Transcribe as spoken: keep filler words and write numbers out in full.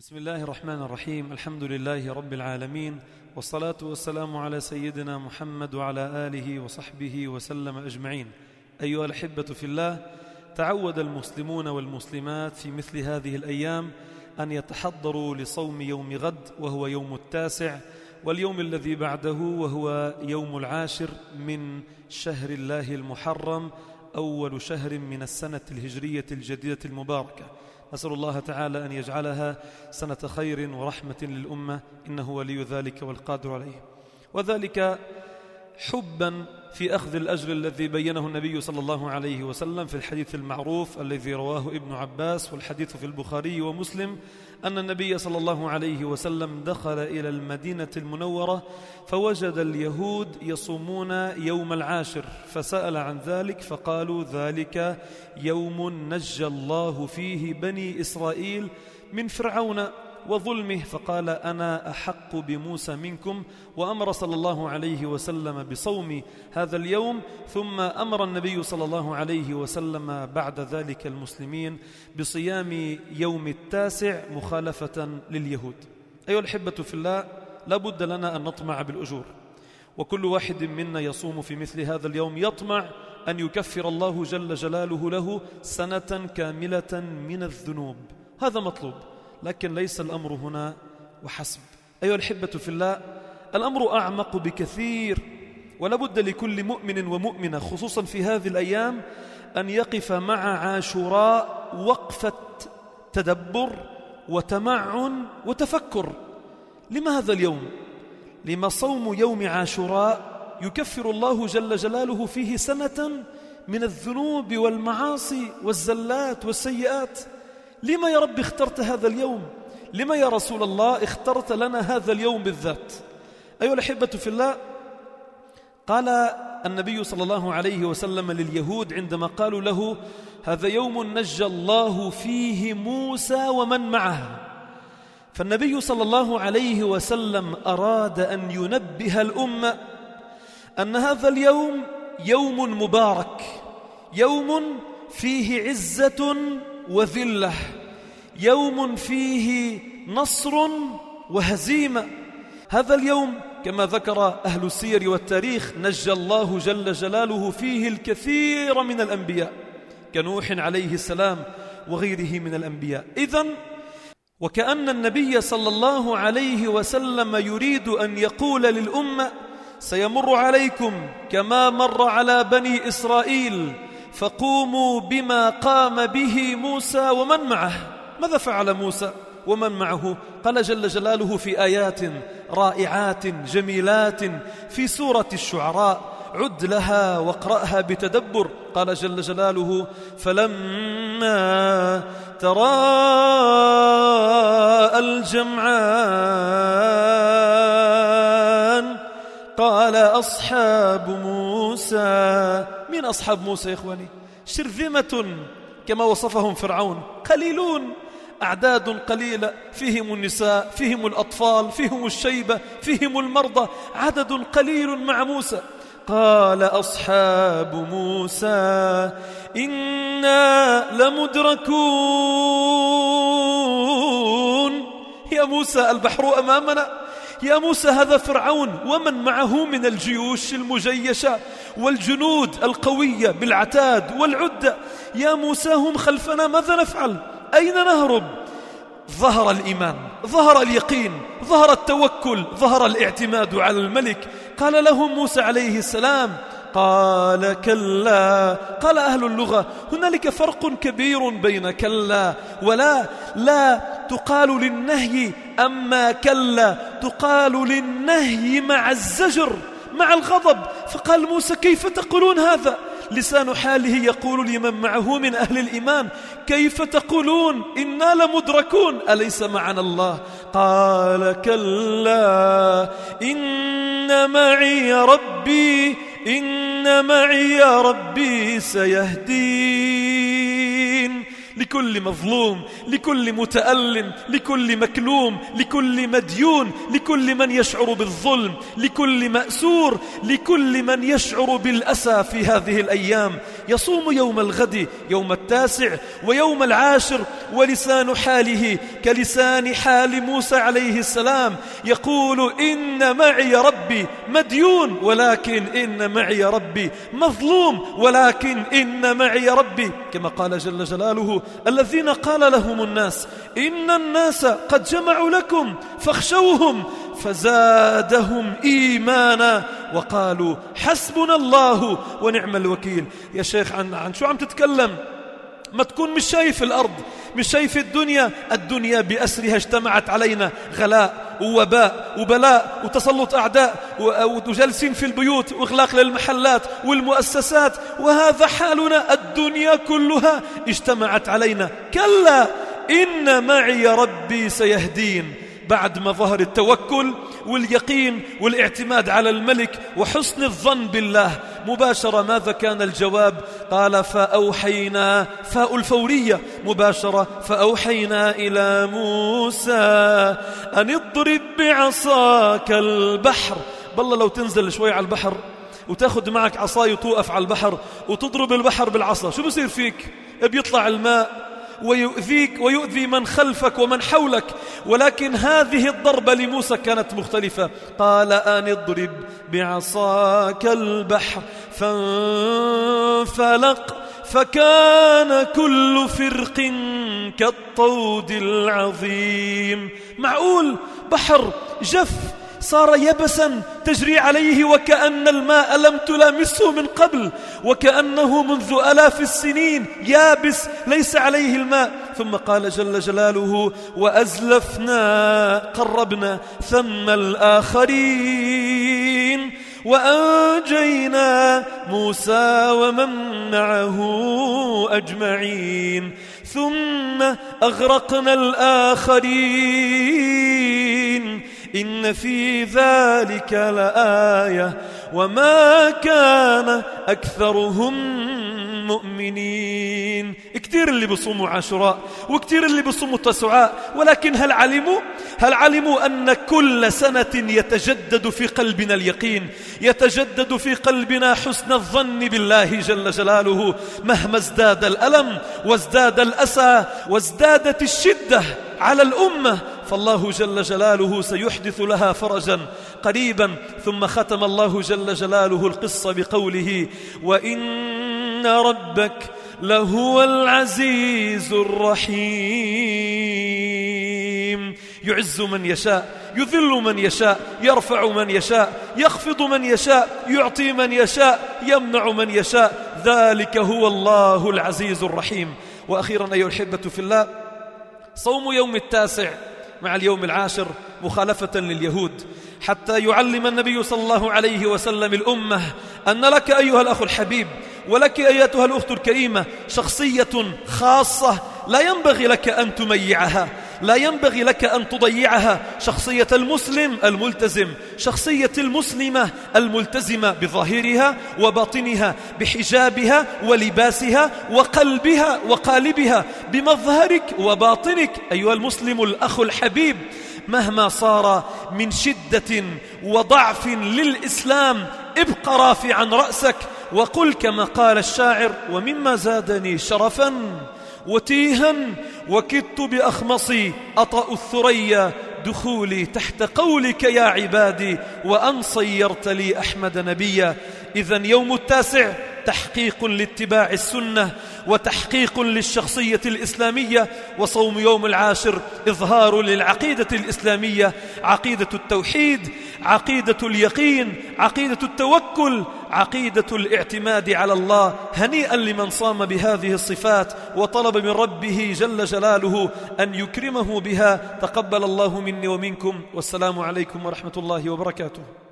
بسم الله الرحمن الرحيم. الحمد لله رب العالمين، والصلاة والسلام على سيدنا محمد وعلى آله وصحبه وسلم أجمعين. أيها الأحبة في الله، تعود المسلمون والمسلمات في مثل هذه الأيام أن يتحضروا لصوم يوم غد، وهو يوم التاسع، واليوم الذي بعده وهو يوم العاشر من شهر الله المحرم، أول شهر من السنة الهجرية الجديدة المباركة. نسأل الله تعالى أن يجعلها سنة خير ورحمة للأمة، إنه ولي ذلك والقادر عليه، وذلك حبا في أخذ الأجر الذي بينه النبي صلى الله عليه وسلم في الحديث المعروف الذي رواه ابن عباس، والحديث في البخاري ومسلم، أن النبي صلى الله عليه وسلم دخل إلى المدينة المنورة فوجد اليهود يصومون يوم العاشر، فسأل عن ذلك فقالوا: ذلك يوم نجى الله فيه بني إسرائيل من فرعون وظلمه. فقال: أنا أحق بموسى منكم، وأمر صلى الله عليه وسلم بصوم هذا اليوم. ثم أمر النبي صلى الله عليه وسلم بعد ذلك المسلمين بصيام يوم التاسع مخالفة لليهود. أيها الأحبة في الله، لا بد لنا أن نطمع بالأجور، وكل واحد منا يصوم في مثل هذا اليوم يطمع أن يكفر الله جل جلاله له سنة كاملة من الذنوب. هذا مطلوب، لكن ليس الأمر هنا وحسب. أيها الأحبة في الله، الأمر أعمق بكثير، ولا بد لكل مؤمن ومؤمنة خصوصا في هذه الأيام أن يقف مع عاشوراء وقفة تدبر وتمعن وتفكر. لما هذا اليوم؟ لما صوم يوم عاشوراء يكفر الله جل جلاله فيه سنة من الذنوب والمعاصي والزلات والسيئات. لما يا رب اخترت هذا اليوم؟ لما يا رسول الله اخترت لنا هذا اليوم بالذات؟ أيها الأحبة في الله، قال النبي صلى الله عليه وسلم لليهود عندما قالوا له: هذا يوم نجى الله فيه موسى ومن معه. فالنبي صلى الله عليه وسلم أراد أن ينبه الأمة أن هذا اليوم يوم مبارك، يوم فيه عزة وذلة، يوم فيه نصر وهزيمة. هذا اليوم كما ذكر أهل السير والتاريخ نجى الله جل جلاله فيه الكثير من الأنبياء كنوح عليه السلام وغيره من الأنبياء. إذن وكأن النبي صلى الله عليه وسلم يريد أن يقول للأمة: سيمر عليكم كما مر على بني إسرائيل، فقوموا بما قام به موسى ومن معه. ماذا فعل موسى ومن معه؟ قال جل جلاله في آيات رائعات جميلات في سورة الشعراء، عد لها واقرأها بتدبر. قال جل جلاله: فلما تراءى الجمعان قال أصحاب موسى. من أصحاب موسى يا إخواني؟ شرذمة كما وصفهم فرعون، قليلون، أعداد قليلة، فيهم النساء، فيهم الأطفال، فيهم الشيبة، فيهم المرضى، عدد قليل مع موسى. قال أصحاب موسى إنا لمدركون. يا موسى البحر أمامنا، يا موسى هذا فرعون ومن معه من الجيوش المجيشة والجنود القوية بالعتاد والعدة. يا موسى هم خلفنا، ماذا نفعل؟ أين نهرب؟ ظهر الإيمان، ظهر اليقين، ظهر التوكل، ظهر الاعتماد على الملك. قال لهم موسى عليه السلام: قال كلا. قال أهل اللغة: هنالك فرق كبير بين كلا ولا. لا تقال للنهي أما كلا تقال للنهي مع الزجر، مع الغضب. فقال موسى: كيف تقولون هذا؟ لسان حاله يقول لمن معه من أهل الإيمان: كيف تقولون إنا لمدركون، أليس معنا الله؟ قال كلا إن معي ربي، إن معي ربي سيهدين. لكل مظلوم، لكل متألم، لكل مكلوم، لكل مديون، لكل من يشعر بالظلم، لكل مأسور، لكل من يشعر بالأسى في هذه الأيام، يصوم يوم الغد، يوم التاسع ويوم العاشر ولسان حاله كلسان حال موسى عليه السلام، يقول إن معي ربي مديون ولكن إن معي ربي مظلوم ولكن إن معي ربي، كما قال جل جلاله الذين قال لهم الناس إن الناس قد جمعوا لكم فاخشوهم فزادهم إيمانا وقالوا حسبنا الله ونعم الوكيل. يا شيخ عن, عن شو عم تتكلم؟ ما تكون مش شايف الأرض، مش شايف الدنيا. الدنيا بأسرها اجتمعت علينا غلاء ووباء وبلاء وتسلط أعداء وجلسين في البيوت وإغلاق للمحلات والمؤسسات، وهذا حالنا. الدنيا كلها اجتمعت علينا. كلا إن معي ربي سيهدين. بعد ما ظهر التوكل واليقين والاعتماد على الملك وحسن الظن بالله، مباشرة ماذا كان الجواب؟ قال فأوحينا، فاء الفورية مباشرة، فأوحينا إلى موسى أن اضرب بعصاك البحر. بالله لو تنزل شوي على البحر وتاخذ معك عصاي وتوقف على البحر وتضرب البحر بالعصا، شو بصير فيك؟ بيطلع الماء ويؤذيك ويؤذي من خلفك ومن حولك. ولكن هذه الضربة لموسى كانت مختلفة. قال أن اضرب بعصاك البحر فانفلق فكان كل فرق كالطود العظيم. معقول بحر جف صار يبسا تجري عليه وكأن الماء لم تلامسه من قبل، وكأنه منذ آلاف السنين يابس ليس عليه الماء. ثم قال جل جلاله وأزلفنا قربنا ثم الآخرين وأنجينا موسى ومن معه أجمعين ثم أغرقنا الآخرين إن في ذلك لآية وما كان أكثرهم مؤمنين. كتير اللي بصوموا عاشوراء وكتير اللي بصوموا تسعاء، ولكن هل علموا هل علموا أن كل سنة يتجدد في قلبنا اليقين، يتجدد في قلبنا حسن الظن بالله جل جلاله مهما ازداد الألم وازداد الأسى وازدادت الشدة على الأمة، فالله جل جلاله سيحدث لها فرجا قريبا. ثم ختم الله جل جلاله القصة بقوله وإن ربك لهو العزيز الرحيم. يعز من يشاء، يذل من يشاء، يرفع من يشاء، يخفض من يشاء، يعطي من يشاء، يمنع من يشاء. ذلك هو الله العزيز الرحيم. وأخيرا أيها الأحبة في الله، صوم يوم التاسع مع اليوم العاشر مخالفة لليهود، حتى يعلم النبي صلى الله عليه وسلم الأمة أن لك أيها الأخ الحبيب ولك أيتها الأخت الكريمة شخصية خاصة لا ينبغي لك أن تميعها، لا ينبغي لك أن تضيعها. شخصية المسلم الملتزم، شخصية المسلمة الملتزمة بظاهرها وباطنها، بحجابها ولباسها وقلبها وقالبها، بمظهرك وباطنك أيها المسلم الأخ الحبيب. مهما صار من شدة وضعف للإسلام ابق رافعا رأسك وقل كما قال الشاعر ومما زادني شرفا وتيها وكدت بأخمصي أطأ الثريا دخولي تحت قولك يا عبادي وأن صيرت لي أحمد نبيا. إذن يوم التاسع تحقيق لاتباع السنة وتحقيق للشخصية الإسلامية، وصوم يوم العاشر إظهار للعقيدة الإسلامية، عقيدة التوحيد، عقيدة اليقين، عقيدة التوكل، عقيدة الاعتماد على الله. هنيئا لمن صام بهذه الصفات وطلب من ربه جل جلاله أن يكرمه بها. تقبل الله مني ومنكم، والسلام عليكم ورحمة الله وبركاته.